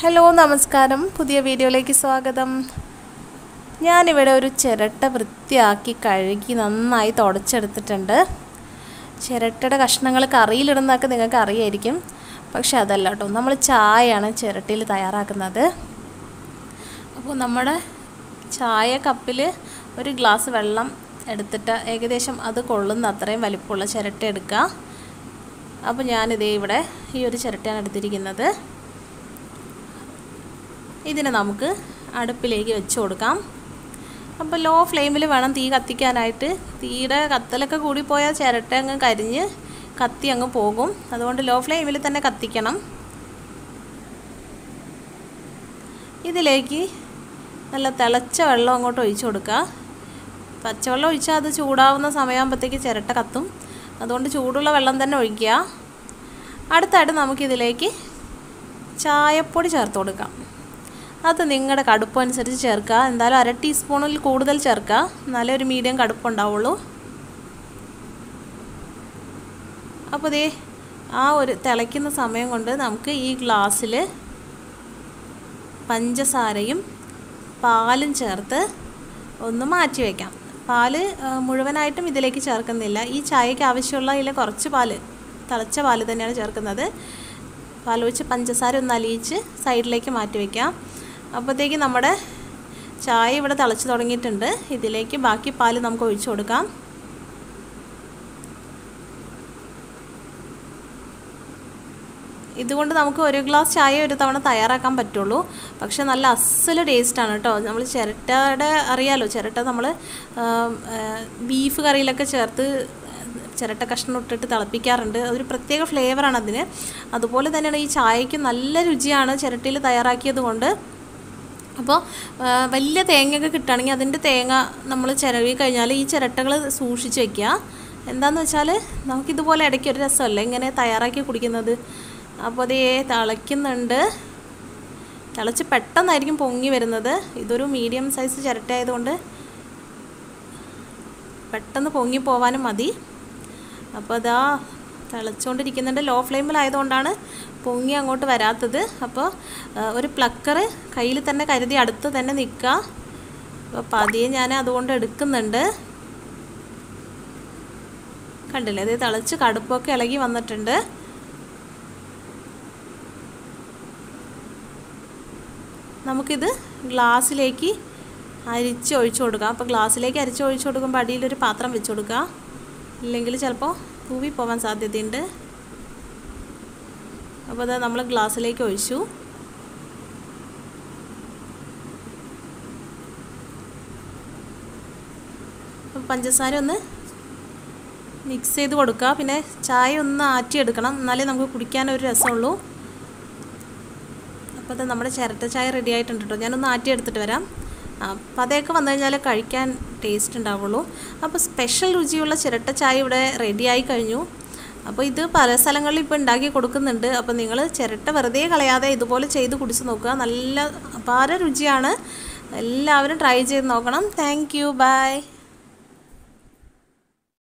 Hello നമസ്കാരം, പുതിയ വീഡിയോയിലേക്ക് സ്വാഗതം. ഞാനിവിടെ ഒരു ചിരട്ട വൃത്തിയാക്കി കഴുകി നന്നായി തുടച്ചെടുത്തിട്ടുണ്ട്. ചിരട്ടയുടെ കഷ്ണങ്ങൾ കറിയിലിടുന്നതൊക്കെ നിങ്ങൾക്ക് അറിയായിരിക്കും, പക്ഷെ അതല്ല കേട്ടോ, നമ്മൾ ചായയാണ് ചിരട്ടയിൽ തയ്യാറാക്കുന്നത്. അപ്പോൾ നമ്മുടെ ചായ കപ്പിൽ ഒരു ഗ്ലാസ് വെള്ളം എടുത്തിട്ട് ഏകദേശം അത് കൊള്ളുന്ന അത്രയും വലിപ്പമുള്ള ചിരട്ട എടുക്കുക. അപ്പോൾ ഞാനിതേ ഇവിടെ ഈ ഒരു ചിരട്ടയാണ് എടുത്തിരിക്കുന്നത്. ഇതിനെ നമുക്ക് അടുപ്പിലേക്ക് വെച്ച് കൊടുക്കാം. അപ്പോൾ ലോ ഫ്ലെയിമിൽ വേണം തീ കത്തിക്കാനായിട്ട്. തീയുടെ കത്തലൊക്കെ കൂടിപ്പോയാൽ ചിരട്ട അങ്ങ് കരിഞ്ഞ് കത്തി അങ്ങ് പോകും. അതുകൊണ്ട് ലോ ഫ്ലെയിമിൽ തന്നെ കത്തിക്കണം. ഇതിലേക്ക് നല്ല തിളച്ച വെള്ളം അങ്ങോട്ട് ഒഴിച്ചു കൊടുക്കുക. പച്ചവെള്ളം ഒഴിച്ചാൽ അത് ചൂടാവുന്ന സമയമാകുമ്പോഴത്തേക്ക് ചിരട്ട കത്തും. അതുകൊണ്ട് ചൂടുള്ള വെള്ളം തന്നെ ഒഴിക്കുക. അടുത്തായിട്ട് നമുക്കിതിലേക്ക് ചായപ്പൊടി ചേർത്ത് കൊടുക്കാം. അത് നിങ്ങളുടെ കടുപ്പം അനുസരിച്ച് ചേർക്കുക. എന്തായാലും 1/2 ടീസ്പൂണിൽ കൂടുതൽ ചേർക്കുക, എന്നാലേ ഒരു മീഡിയം കടുപ്പുണ്ടാവുള്ളൂ. അപ്പോൾ ദേ ആ ഒരു തിളയ്ക്കുന്ന സമയം കൊണ്ട് നമുക്ക് ഈ ഗ്ലാസ്സിൽ പഞ്ചസാരയും പാലും ചേർത്ത് ഒന്ന് മാറ്റി വയ്ക്കാം. പാല് മുഴുവനായിട്ടും ഇതിലേക്ക് ചേർക്കുന്നില്ല. ഈ ചായയ്ക്ക് ആവശ്യമുള്ള ഇതിൽ കുറച്ച് പാല്, തിളച്ച പാല് തന്നെയാണ് ചേർക്കുന്നത്. പാലൊഴിച്ച് പഞ്ചസാര ഒന്ന് അലിയിച്ച് സൈഡിലേക്ക് മാറ്റി വയ്ക്കാം. അപ്പോഴത്തേക്ക് നമ്മുടെ ചായ ഇവിടെ തിളച്ച് തുടങ്ങിയിട്ടുണ്ട്. ഇതിലേക്ക് ബാക്കി പാല് നമുക്ക് ഒഴിച്ചു കൊടുക്കാം. ഇതുകൊണ്ട് നമുക്ക് ഒരു ഗ്ലാസ് ചായ ഒരു തവണ തയ്യാറാക്കാൻ പറ്റുള്ളൂ. പക്ഷെ നല്ല അസല് ടേസ്റ്റാണ് കേട്ടോ. നമ്മൾ ചിരട്ടയുടെ അറിയാലോ, ചിരട്ട നമ്മൾ ബീഫ് കറിയിലൊക്കെ ചേർത്ത് ചിരട്ട കഷ്ണം ഇട്ടിട്ട് തിളപ്പിക്കാറുണ്ട്. അതൊരു പ്രത്യേക ഫ്ലേവറാണ് അതിന്. അതുപോലെ തന്നെയാണ് ഈ ചായയ്ക്ക് നല്ല രുചിയാണ് ചിരട്ടയിൽ തയ്യാറാക്കിയത് കൊണ്ട്. അപ്പോൾ വലിയ തേങ്ങയൊക്കെ കിട്ടുകയാണെങ്കിൽ അതിൻ്റെ തേങ്ങ നമ്മൾ ചിരവി കഴിഞ്ഞാൽ ഈ ചിരട്ടകൾ സൂക്ഷിച്ച് വയ്ക്കുക. എന്താണെന്ന് വെച്ചാൽ നമുക്കിതുപോലെ ഇടയ്ക്ക് ഒരു രസമല്ലേ ഇങ്ങനെ തയ്യാറാക്കി കുടിക്കുന്നത്. അപ്പോൾ അതേ തിളയ്ക്കുന്നുണ്ട്. തിളച്ച് പെട്ടെന്നായിരിക്കും പൊങ്ങി വരുന്നത്. ഇതൊരു മീഡിയം സൈസ് ചിരട്ട ആയതുകൊണ്ട് പെട്ടെന്ന് പൊങ്ങി പോവാനും മതി. അപ്പോൾ അതാ തിളച്ചുകൊണ്ടിരിക്കുന്നുണ്ട്. ലോ ഫ്ലെയിമിലായതുകൊണ്ടാണ് പൊങ്ങി അങ്ങോട്ട് വരാത്തത്. അപ്പോൾ ഒരു പ്ലക്കർ കയ്യിൽ തന്നെ കരുതി അടുത്ത് തന്നെ നിൽക്കുക. അപ്പോൾ പതിയെ ഞാൻ അതുകൊണ്ട് എടുക്കുന്നുണ്ട്. കണ്ടില്ലേ, അത് തിളച്ച് കടുപ്പൊക്കെ ഇളകി വന്നിട്ടുണ്ട്. നമുക്കിത് ഗ്ലാസ്സിലേക്ക് അരിച്ച് ഒഴിച്ചു കൊടുക്കാം. അപ്പോൾ ഗ്ലാസ്സിലേക്ക് അരിച്ച് ഒഴിച്ചു കൊടുക്കുമ്പോൾ അടിയിലൊരു പാത്രം വെച്ച് കൊടുക്കുക, ഇല്ലെങ്കിൽ ചിലപ്പോൾ തൂവി പോകാൻ സാധ്യതയുണ്ട്. അപ്പോൾ അത് നമ്മൾ ഗ്ലാസ്സിലേക്ക് ഒഴിച്ചു. പഞ്ചസാര ഒന്ന് മിക്സ് ചെയ്ത് കൊടുക്കുക. പിന്നെ ചായ ഒന്ന് ആറ്റിയെടുക്കണം, എന്നാലേ നമുക്ക് കുടിക്കാനൊരു രസമുള്ളൂ. അപ്പോൾ അത് നമ്മുടെ ചിരട്ട ചായ റെഡി ആയിട്ടുണ്ട് കേട്ടോ. ഞാനൊന്ന് ആറ്റിയെടുത്തിട്ട് വരാം. അപ്പോൾ അതൊക്കെ വന്നു കഴിഞ്ഞാൽ കഴിക്കാൻ ടേസ്റ്റ് ഉണ്ടാവുള്ളൂ. അപ്പോൾ സ്പെഷ്യൽ രുചിയുള്ള ചിരട്ട ചായ ഇവിടെ റെഡിയായി കഴിഞ്ഞു. അപ്പോൾ ഇത് പല സ്ഥലങ്ങളിൽ ഇപ്പോൾ ഉണ്ടാക്കി കൊടുക്കുന്നുണ്ട്. അപ്പോൾ നിങ്ങൾ ചിരട്ട വെറുതെ കളയാതെ ഇതുപോലെ ചെയ്ത് കുടിച്ച് നോക്കുക. നല്ല അപാര രുചിയാണ്. എല്ലാവരും ട്രൈ ചെയ്ത് നോക്കണം. Thank you, by.